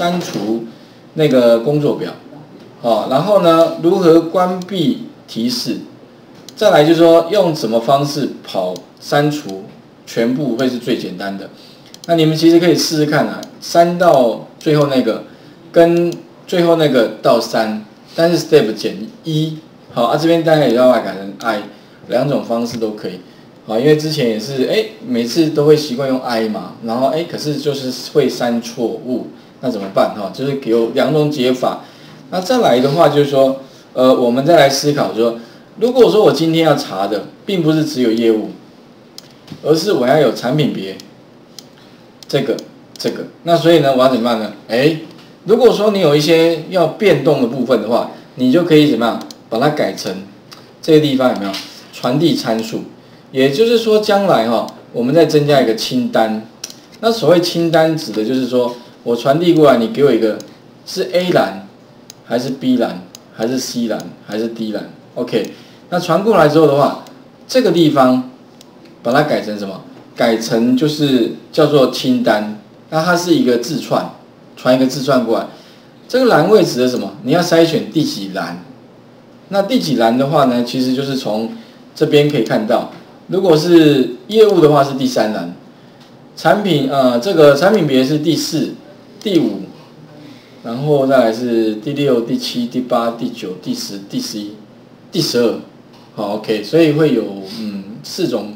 删除那个工作表，然后呢，如何关闭提示，再来就是说用什么方式跑删除，全部会是最简单的。那你们其实可以试试看啊，删到最后那个跟最后那个到3，但是 step 减1，这边大家也要把它改成 i， 2种方式都可以。因为之前也是每次都会习惯用 i 嘛，然后可是就是会删错误，那怎么办就是有2种解法。那再来的话就是说，我们再来思考说，如果说我今天要查的并不是只有业务，而是我要有产品别，这个，那所以呢，我要怎么办呢？如果说你有一些要变动的部分的话，你就可以怎么样把它改成这个地方有没有传递参数？也就是说，将来我们再增加一个清单。那所谓清单指的就是说我传递过来，你给我一个是 A 栏，还是 B 栏，还是 C 栏，还是 D 栏 ？OK， 那传过来之后的话，这个地方把它改成什么？改成就是叫做清单。那它是一个字串，传一个字串过来。这个栏位指的什么？你要筛选第几栏。那第几栏的话呢，其实就是从这边可以看到。如果是业务的话是第3栏，产品这个产品别是第4、第5，然后再来是第6、第7、第8、第9、第10、第11、第12，OK， 所以会有4种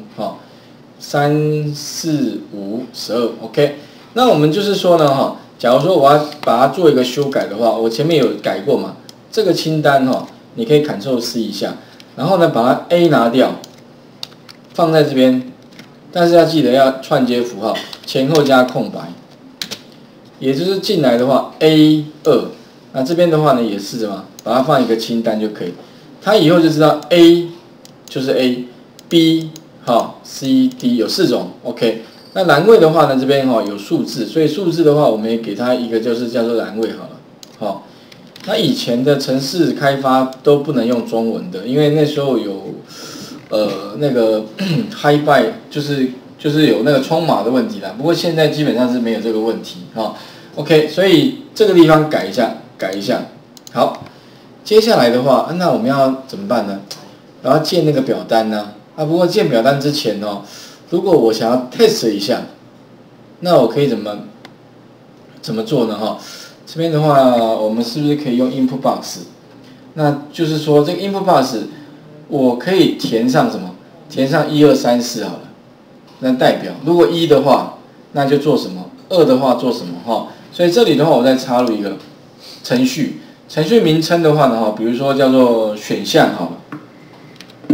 3、4、5、12 ，OK。那我们就是说呢假如说我要把它做一个修改的话，我前面有改过嘛，这个清单你可以 Ctrl+C 一下，然后呢把它 A 拿掉。放在这边，但是要记得要串接符号，前后加空白，也就是进来的话 A2， 那这边的话呢也是什么，把它放一个清单就可以，它以后就知道 A 就是 A，B C、D 有4种 ，OK。那栏位的话呢，这边有数字，所以数字的话我们也给它一个就是叫做栏位好了，那以前的程式开发都不能用中文的，因为那时候有。那个hi by 就是有那个冲码的问题啦，不过现在基本上是没有这个问题OK， 所以这个地方改一下。好，接下来的话，那我们要怎么办呢？然后建那个表单呢？不过建表单之前如果我想要 test 一下，那我可以怎么做呢？这边的话，我们是不是可以用 input box？ 那就是说这个 input box。我可以填上什么？填上1、2、3、4好了。那代表如果1的话，那就做什么？2的话做什么？所以这里的话，我再插入一个程序。程序名称的话呢，比如说叫做选项好了。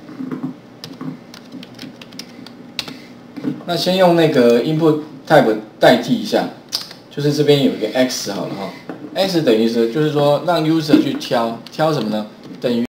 那先用那个 input type 代替一下，就是这边有一个 x 好了X等于是就是说让 user 去挑什么呢？等于